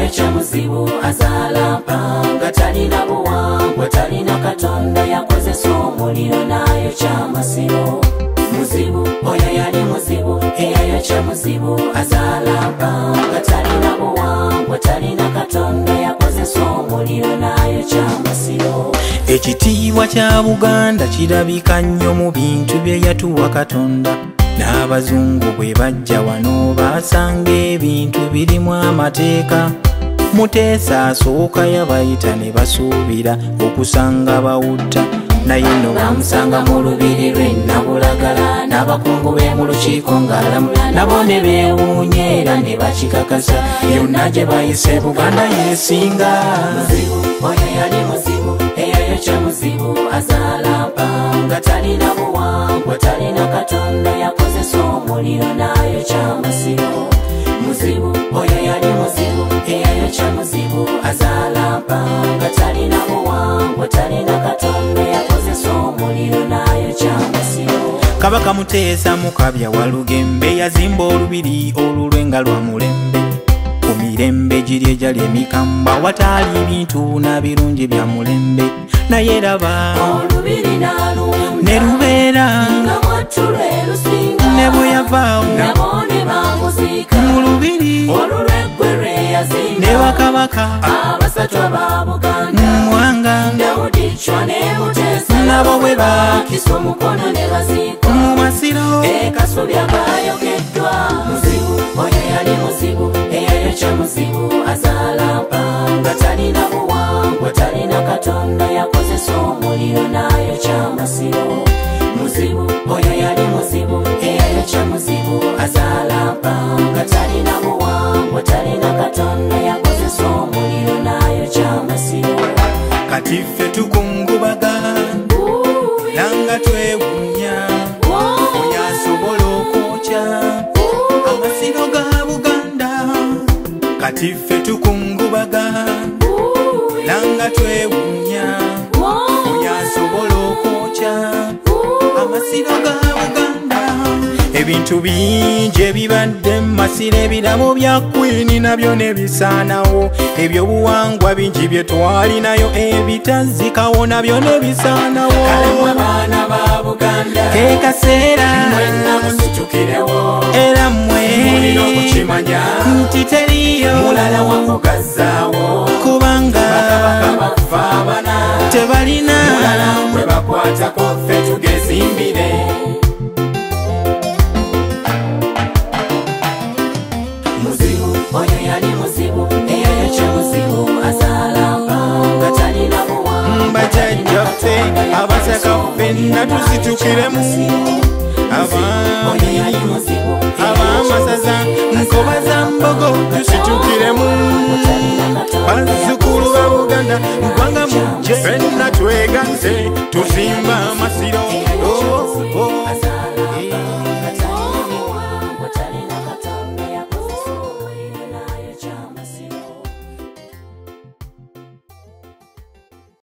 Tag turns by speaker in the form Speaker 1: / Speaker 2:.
Speaker 1: eyayoca muzibu azalapa nga talina buwangwa talina katonda yakozesa omuliro n'ayoca amasiro. Muzibu oyo yali muzibu eyayoca muzibu azalapa nga talina buwangwa talina katonda yakozesa omuliro n'ayoca amasiro.
Speaker 2: Ekitiibwa kya Buganda kirabika nnyo mu bintu bye yatuwa Katonda. N'abazungu bwe bajja wano baasanga ebintu birimu amateeka. Muteesa asooka yabayita ne basuubira okusanga bawutta, naye no bamusanga mu lubiri lw'e Nabulagala. N'abakungu be mu lukiiko ng'alamula nabo ne beewuunya era ne bakikakasa, yonna gye bayise Buganda yeesinga.
Speaker 1: Muzibu oyo yali muzibu eyayoca muzibu azalapa nga talina buwangwa talina katonda yakozesa omuliro n'ayoca amasiro. Muzibu oyo yali muzibu eyayoca muzibu azalapa nga talina buwangwa talina katonda yakozesa omuliro n'ayoca amasiro.
Speaker 2: Kabaka Muteesa Mukabya wa Lugembe yazimba olubiri olulwenga lwa mulembe. Ku mirembe giri egyali emikamba wataali bintu na birungi bya mulembe, naye raba
Speaker 1: olubiri n'alunda
Speaker 2: ne lubeera
Speaker 1: nga mwattulo erusinga
Speaker 2: ne bwe yavaawo
Speaker 1: nabo ne bamuziika
Speaker 2: mu lubiri
Speaker 1: olulweggwe lwe yazimba
Speaker 2: ne bakabaka
Speaker 1: abasatu aba Buganda
Speaker 2: Mwanga
Speaker 1: Daudi Chwa ne Muteesa
Speaker 2: nabo bwe
Speaker 1: bakisa omukono ne baziikwa
Speaker 2: mu masiro.
Speaker 1: Kasubi akayogeddwa. Muzibu oyo yali muzibu eyayoca muzibu azalapa nga talina buwangwa talina katonda yakozesa omuliro n'ayoca amasiro. Muzibu oyo yali muzibu eyayoca muzibu azalapa nga talina buwangwa talina katonda yakozesa omuliro n'ayoca amasiro.
Speaker 2: Kati ffe tukungubaga nanga twewuunya, oyo asobola okwokya amasiro ga Buganda. Kati ffe tukungubaga nanga twewuunya, oyo asobola okwokya amasiro ga Buganda. Ebintu bingi ebibadde mu masiro, ebirabo bya Queen nabyo ne bisaanawo, ebyobuwangwa bingi bye twalinayo ebitazikawo nabyo ne bisaanawo.
Speaker 1: Kale mwe baana ba Buganda
Speaker 2: Ke kaseera
Speaker 1: mwenna musitukirewo
Speaker 2: era mmwe
Speaker 1: mulina okukimanya
Speaker 2: nti teriyo
Speaker 1: mulala wakugazzaawo,
Speaker 2: kubanga
Speaker 1: bakabaka baffe abana
Speaker 2: tebalina
Speaker 1: mulala bwe bakwatako ffe tugezimbire. Muzibu oyo yali muzibu eyayoca muzibu azalapa nga talina buwangwa
Speaker 2: bajjajjaffe abasaka ffenna tusitukiremu, ab'amasaza nkoba za mbogo tusitukiremu, bazzukulu ba Buganda ggwanga mujje ffenna twegatte